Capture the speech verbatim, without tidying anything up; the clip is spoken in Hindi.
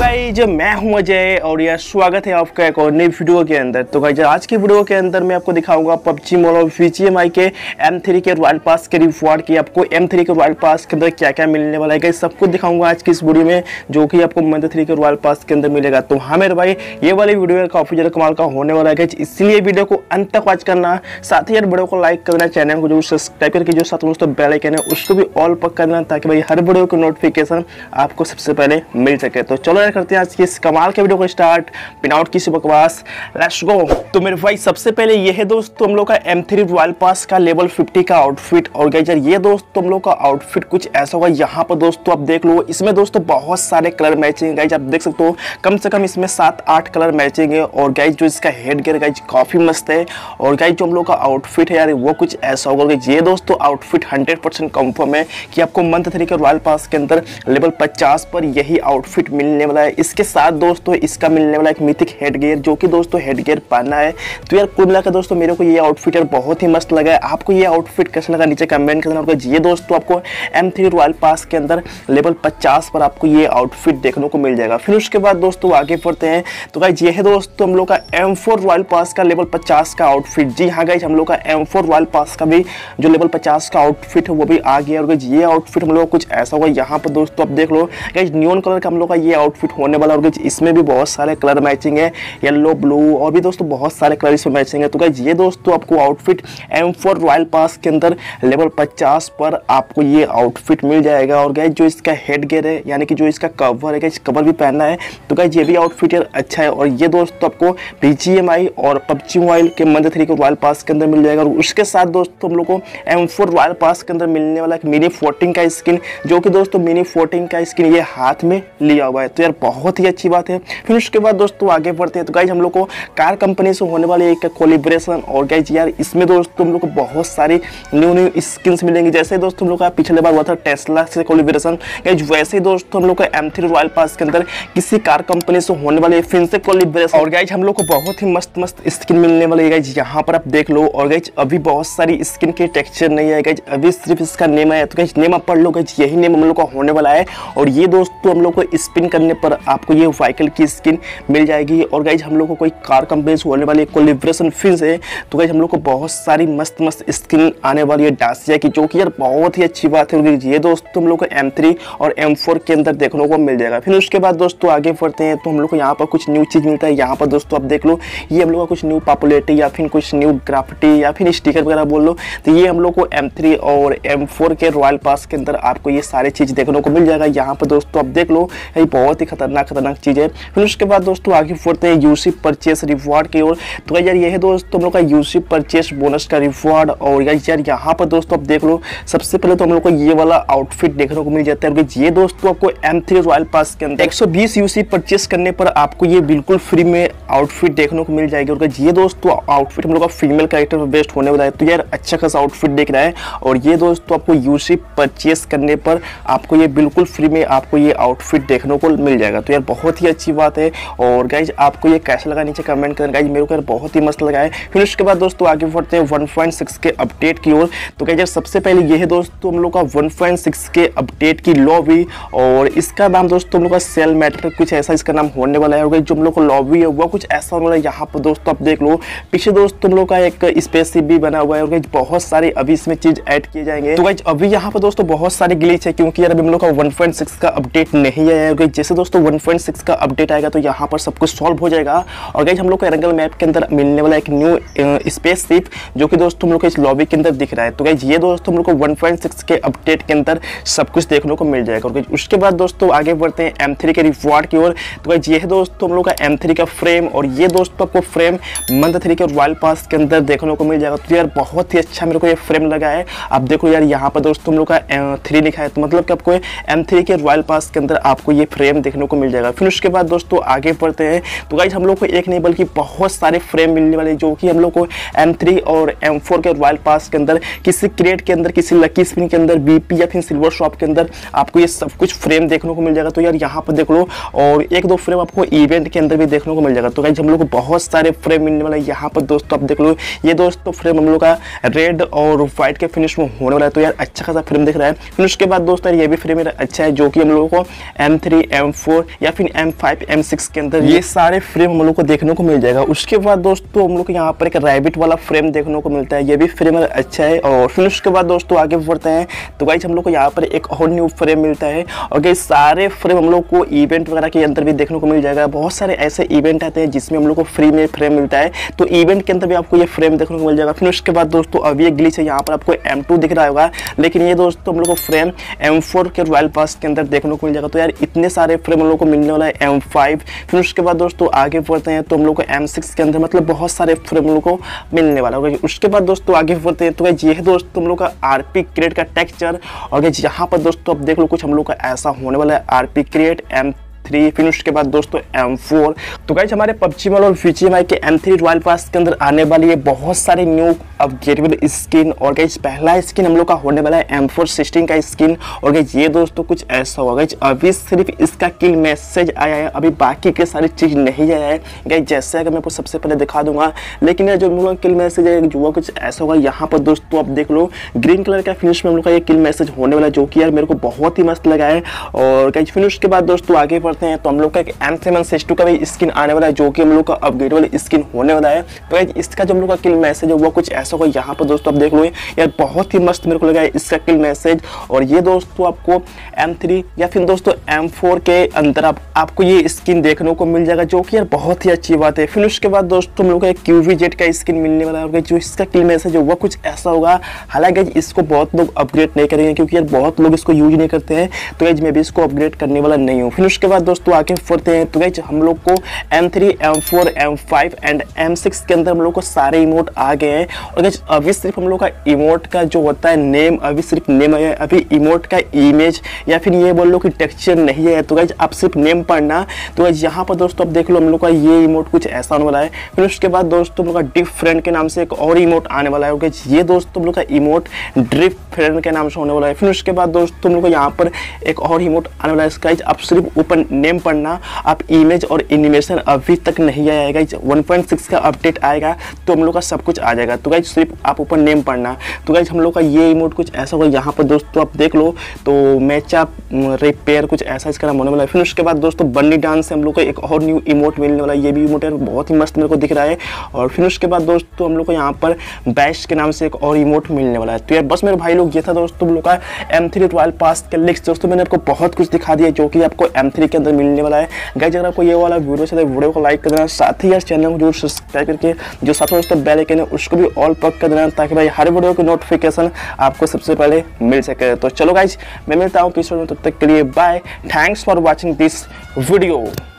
गाइज मैं हूं अजय और यह स्वागत है आपका एक और नई वीडियो के अंदर। तो गाइज आज की वीडियो के अंदर मैं आपको दिखाऊंगा पबजी मोबाइल बीजीएमआई के एम थ्री के रॉयल पास के रिवॉर्ड की आपको एम थ्री के रॉयल पास के अंदर क्या क्या मिलने वाला है गाइज सब कुछ दिखाऊंगा आज की इस वीडियो में, जो कि आपको मंथ थ्री के रॉयल पास के अंदर मिलेगा। तो हाँ मेरे भाई ये वाली वीडियो काफी ज्यादा कमाल का होने वाला है गाइज, इसलिए वीडियो को अंत तक वॉच करना, साथ ही यार वीडियो को लाइक करना, चैनल को जरूर सब्सक्राइब करके जो साथ दोस्तों बेल आइकन है उसको भी ऑल पर करना, ताकि भाई हर वीडियो की नोटिफिकेशन आपको सबसे पहले मिल सके। तो चलो यार करते हैं आज की इस कमाल के वीडियो को स्टार्ट बिना आउट किसी बकवास, लेट्स गो। तो मेरे भाई सबसे पहले ये है दोस्तों हम लोग का एम थ्री रॉयल पास का लेवल फिफ्टी का आउटफिट। और गाइस यार ये दोस्तों हम लोग का आउटफिट कुछ ऐसा होगा, यहाँ पर दोस्तों आप देख लो, इसमें दोस्तों बहुत सारे कलर मैचिंग है गाइस, आप देख सकते हो कम से कम इसमें सात आठ कलर मैचिंग है। और गाइस जो इसका हेड गियर गाइस काफी मस्त है। और गाइस जो हम लोग का आउटफिट है यार वो कुछ ऐसा होगा, ये दोस्तों आउटफिट हंड्रेड परसेंट कंफर्म है कि आपको मंथ थ्री के रॉयल पास के अंदर लेवल पचास पर यही आउटफिट मिलने वाला है। इसके साथ दोस्तों इसका मिलने वाला एक मिथिक हेड गियर, जो कि दोस्तों हेड गियर पहनना है। तो यार कुल मिलाकर दोस्तों मेरे को ये आउटफिट यार बहुत ही मस्त लगा है। आपको ये आउटफिट कैसा लगा नीचे कमेंट करना। और ये दोस्तों आपको एम थ्री रॉयल पास के अंदर लेवल पचास पर आपको ये आउटफिट देखने को मिल जाएगा। फिर उसके बाद दोस्तों आगे बढ़ते हैं। तो गाइस ये है दोस्तों हम लोग का एम फोर रॉयल पास का लेवल पचास का आउटफिट। जी हाँ गाइस हम लोग का एम फोर रॉयल पास का भी जो लेवल पचास का आउटफिट है वो भी आ गया। और गाइस ये आउटफिट हम लोग कुछ ऐसा होगा, यहाँ पर दोस्तों आप देख लो गाइस न्यून कलर का हम लोग का ये आउटफिट होने वाला। और गाइस इसमें भी बहुत सारे कलर मैचिंग है, येलो ब्लू और भी दोस्तों बहुत सारे कलर इसमें मैचिंग है। तो गाइस ये दोस्तों आपको आउटफिट एम फोर रॉयल पास के अंदर लेवल पचास पर आपको ये आउटफिट मिल जाएगा। और गाइस जो इसका हेड गियर है यानी कि जो इसका कवर है गाइस कवर भी पहनना है। तो गाइस ये भी आउटफिट यार अच्छा है। और ये दोस्तों आपको बीजीएमआई और पबजी मोबाइल के मंथ थ्री के रॉयल पास के अंदर मिल जाएगा। और उसके साथ दोस्तों हम लोग को एम फोर रॉयल पास के अंदर मिलने वाला एक मिनी फोर्टीन का स्किन, जो कि दोस्तों मिनी फोर्टीन का स्किन ये हाथ में लिया हुआ है। तो यार बहुत ही अच्छी बात है। फिर उसके बाद दोस्तों आगे बढ़ते हैं। तो गाइस हम लोग को कार कंपनी से होने वाले एक कोलैबोरेशन। और गाइस यार इसमें दोस्तों हम लोग को बहुत सारी न्यू न्यू स्किन्स मिलेंगी। जैसे दोस्तों हम लोग का पिछले बार हुआ था टेस्ला से कोलैबोरेशन, गाइस वैसे ही दोस्तों हम लोग का एम थ्री रॉयल पास के अंदर किसी कार कंपनी से होने वाले फिर से कोलैबोरेशन। और गाइस हम लोग को बहुत ही मस्त मस्त स्किन मिलने वाली है गाइस, यहाँ पर आप देख लो। और गाइस अभी बहुत सारी स्किन के टेक्सचर नहीं है गाइस, अभी सिर्फ इसका नेम है। तो गाइस नेम आप पढ़ लो गाइस, यही नेम हम लोग का होने वाला है। और ये दोस्तों हम लोग को स्पिन करने पर आपको ये व्हीकल की स्किन मिल जाएगी। और गाइस हम लोग को कोई कार कंपनी से होने वाली कोलैबोरेशन फिर से, तो गाइस हम लोग को बहुत सारी मस्त मस्त स्किन आने वाली है डासिया की, जो कि यार बहुत ही अच्छी बात है। ये दोस्तों हम लोग को एम थ्री और एम फोर के अंदर देखने को मिल जाएगा। फिर उसके बाद दोस्तों आगे बढ़ते हैं। तो हम लोग को यहाँ पर कुछ न्यू चीज मिलता है। यहाँ पर दोस्तों आप देख लो ये हम लोग का कुछ न्यू पॉपुलैरिटी या फिर कुछ न्यू ग्राफिटी या फिर स्टिकर वगैरह बोल लो, तो ये हम लोग को एम थ्री और एम फोर के रॉयल पास के अंदर आपको ये सारी चीज देखने को मिल जाएगा। यहाँ पर दोस्तों आप देख लो ये बहुत ही खतरनाक खतरनाक चीज है। फिर उसके बाद दोस्तों आगे बढ़ते हैं यूसी परचेस रिवॉर्ड की ओर। तो यार ये है दोस्तों हम लोग का यूसी परचेस बोनस का रिवॉर्ड। और यार यहाँ पर दोस्तों आप देख लो सबसे पहले तो हम लोग को ये वाला आउटफिट देखने को मिल जाता है। ये दोस्तों आपको एम थ्री रॉयल पास के अंदर एक सौ बीस यूसी परचेस करने पर आपको ये बिल्कुल फ्री में आउटफिट देखने को मिल जाएगी। और ये दोस्तों आउटफिट हम लोग का फीमेल कैरेक्टर पर बेस्ड होने वाला है। तो यार अच्छा खासा आउटफिट देख रहा है। और ये दोस्तों आपको यूसी परचेस करने पर आपको ये बिल्कुल फ्री में आपको ये आउटफिट देखने को मिल जाएगा। तो यार बहुत ही अच्छी बात है। और गाइज आपको ये कैसा लगा नीचे कमेंट करें गाइज, मेरे को यार बहुत ही मस्त लगा है। फिर उसके बाद दोस्तों आगे बढ़ते हैं वन पॉइंट सिक्स के अपडेट की ओर। तो गाइज सबसे पहले ये है दोस्तों हम लोग का वन पॉइंट सिक्स के अपडेट की लॉबी। और इसका नाम दोस्तों हम लोग का सेल मैटर कुछ ऐसा इसका नाम होने वाला है। और जो हम लोग का लॉबी है वो कुछ ऐसा होने वाला है। यहाँ पर दोस्तों आप देख लो पीछे दोस्तों हम लोग का एक स्पेसशिप भी बना हुआ है। और बहुत सारे अभी इसमें चीज ऐड किए जाएंगे। तो गाइज अभी यहाँ पर दोस्तों बहुत सारे ग्लिच है, क्योंकि यार अभी हम लोग का वन पॉइंट सिक्स का अपडेट नहीं आया है। जैसे दोस्तों वन पॉइंट सिक्स का अपडेट आएगा तो यहाँ पर सब कुछ सॉल्व हो जाएगा। और गाइज हम लोग को एरंगल मैप के अंदर मिलने वाला एक न्यू स्पेसशिप, जो कि दोस्तों हम लोग को इस लॉबी के अंदर दिख रहा है। तो गाइज ये दोस्तों हम लोग को वन पॉइंट सिक्स के अपडेट के अंदर सब कुछ देखने को मिल जाएगा। और उसके बाद दोस्तों आगे बढ़ते हैं एम थ्री के रिवॉर्ड की ओर। तो गाइज ये है दोस्तों हम लोग का एम थ्री का फ्रेम। और ये दोस्तों आपको फ्रेम मंथ थ्री के रॉयल पास के अंदर देखने को मिल जाएगा। तो यार बहुत ही अच्छा मेरे को ये फ्रेम लगा है। आप देखो यार यहाँ पर दोस्तों हम लोग का थ्री लिखा है, तो मतलब कि आपको एम थ्री के रॉयल पास के अंदर आपको ये फ्रेम देखने को मिल जाएगा। फिर उसके बाद दोस्तों आगे बढ़ते हैं। तो गाइज हम लोग को एक नहीं बल्कि बहुत सारे फ्रेम मिलने वाले, जो कि हम लोग को एम थ्री और एम फोर के रॉयल पास के अंदर किसी क्रेट के अंदर, किसी लकी स्पिन के अंदर, बीपी या फिर सिल्वर शॉप के अंदर आपको ये सब कुछ फ्रेम देखने को मिल जाएगा। तो यार यहाँ पर देख लो और एक दो फ्रेम आपको इवेंट के अंदर भी देखने को मिल जाएगा। तो गाइज हम लोग को बहुत सारे फ्रेम मिलने वाले हैं। यहाँ पर दोस्तों आप देख लो ये दोस्तों फ्रेम हम लोग का रेड और व्हाइट के फिनिश में होने वाला है। तो यार अच्छा खासा फ्रेम दिख रहा है। फिर उसके बाद दोस्तों ये भी फ्रेम अच्छा है, जो कि हम लोगों को M three M four four या फिर एम फाइव एम सिक्स के अंदर ये सारे फ्रेम हम लोग को देखने को मिल जाएगा। उसके बाद दोस्तों हम लोग को यहाँ पर एक रैबिट वाला फ्रेम देखने को मिलता है, ये भी फ्रेम अच्छा है। और फिर उसके बाद दोस्तों आगे बढ़ते हैं तो गाइस हम लोग को यहाँ पर एक और न्यू फ्रेम मिलता है। और गाइस सारे फ्रेम हम लोग को इवेंट वगैरह के अंदर भी देखने को मिल जाएगा। बहुत सारे ऐसे इवेंट आते हैं जिसमें हम लोग को फ्री में फ्रेम मिलता है, तो इवेंट के अंदर भी आपको ये फ्रेम देखने को मिल जाएगा। फिर उसके बाद दोस्तों अभी एक ग्लिच है, यहाँ पर आपको एम टू दिख रहा होगा, लेकिन ये दोस्तों हम लोग को फ्रेम एम फोर के रॉयल पास के अंदर देखने को मिल जाएगा। तो यार इतने सारे फ्रेम हम लोग को मिलने वाला है एम फाइव। फिर उसके बाद दोस्तों आगे बढ़ते हैं तो हम लोग को एम सिक्स के अंदर मतलब बहुत सारे फ्रेम हम लोग को मिलने वाला होगा। उसके बाद दोस्तों आगे बढ़ते हैं तो गाइस ये है दोस्तों हम लोग का आरपी क्रिएट का टेक्सचर। और गाइस यहाँ पर दोस्तों अब देख लो कुछ हम लोग का ऐसा होने वाला है आरपी क्रिएट एम थ्री। फिर उसके बाद दोस्तों एम फोर। तो गाइस हमारे पबजी मोबाइल और बीजीएमआई के एम थ्री रॉयल पास के अंदर आने वाली है बहुत सारे न्यू अपग्रेडेबल स्किन। और गाइस पहला स्किन हम लोग का होने वाला है एम फोर सिक्सटीन का स्किन। और गाइस ये दोस्तों कुछ ऐसा होगा, गाइस अभी सिर्फ इसका किल मैसेज आया है, अभी बाकी के सारी चीज नहीं आया है। गाइस जैसे अगर मैं आपको सबसे पहले दिखा दूंगा, लेकिन ये जो हम लोग किल मैसेज है जो कुछ ऐसा होगा। यहाँ पर दोस्तों आप देख लो ग्रीन कलर का फिनिश में हम लोग का ये किल मैसेज होने वाला है, जो कि यार मेरे को बहुत ही मस्त लगा है। और गाइस फिर उसके बाद दोस्तों आगे बढ़ते हैं तो हम लोग का एक एम सेवन सिक्स टू का भी स्किन आने वाला है, जो कि हम लोग का अपग्रेडेबल स्किन होने वाला है। तो इसका जो हम लोग का किल मैसेज है वो कुछ ऐसा होगा। यहाँ पर दोस्तों आप देख लो यार बहुत ही मस्त मेरे को लगा है इसका किल मैसेज। और ये दोस्तों आपको एम थ्री या फिर दोस्तों एम फोर के अंदर आप, आपको ये स्किन देखने को मिल जाएगा, जो कि यार बहुत ही अच्छी बात है। फिर उसके बाद दोस्तों हम लोग का एक क्यूवी जेट का स्किन मिलने वाला है, जो इसका किल मैसेज है वो कुछ ऐसा होगा। हालांकि इसको बहुत लोग अपग्रेड नहीं करेंगे क्योंकि यार बहुत लोग इसको यूज नहीं करते हैं, तो गाइस मैं भी इसको अपग्रेड करने वाला नहीं हूँ। फिर उसके बाद दोस्तों आगे बढ़ते हैं तो गाइस हम लोग को M three M four M five and M six के अंदर हम लोग को सारे इमोट आ गए हैं। और गाइस अभी सिर्फ हम लोग का इमोट का जो होता है नेम अभी सिर्फ नेम आया है, अभी इमोट का इमेज या फिर ये बोल लो कि टेक्सचर नहीं है। तो गाइस आप सिर्फ नेम पढ़ना। तो गाइस यहाँ पर दोस्तों आप देख लो हम लोग का ये इमोट कुछ ऐसा होने वाला है। फिर उसके बाद दोस्तों हम लोग का डिप फ्रेंड के नाम से एक और इमोट आने वाला है। और गाइस ये दोस्तों हम लोग का इमोट ड्रिप फ्रेंड के नाम से होने वाला है। फिर उसके बाद दोस्तों हम लोग को यहाँ पर एक और इमोट आने वाला है। गाइस आप सिर्फ ऊपर नेम पढ़ना, आप इमेज और एनिमेशन अभी तक नहीं आया है। गाइस वन पॉइंट सिक्स का अपडेट आएगा तो हम लोग का सब कुछ आ जाएगा। तो गाइस सिर्फ आप ऊपर नेम पढ़ना। तो गाइस हम लोग का ये इमोट कुछ ऐसा होगा। यहाँ पर दोस्तों आप देख लो तो मैच आप रिपेयर कुछ ऐसा इसका नाम होने वाला है। फिर उसके बाद दोस्तों बन्नी डांस से हम लोग को एक और न्यू इमोट मिलने वाला है, ये भी इमोट है बहुत ही मस्त मेरे को दिख रहा है। और फिर उसके बाद दोस्तों हम लोग को यहाँ पर बैश के नाम से एक और इमोट मिलने वाला है। तो यार बस मेरे भाई लोग ये था दोस्तों हम लोग का एम थ्री रॉयल पास के लिंक्स। दोस्तों मैंने आपको बहुत कुछ दिखा दिया जो कि आपको एम थ्री के अंदर मिलने वाला है। गाइस अगर आपको ये वाला वीडियो चाहिए तो वीडियो को लाइक कर देना, साथ ही यार चैनल को जरूर सब्सक्राइब करके जो साथ में दोस्तों बेल आइकन है उसको भी ऑल पर कर देना, ताकि भाई हर वीडियो की नोटिफिकेशन आपको सबसे पहले मिल सके। तो चलो गाइस मैं मिलता हूँ किसी वीडियो में, तब तक के लिए bye. Thanks for watching this video.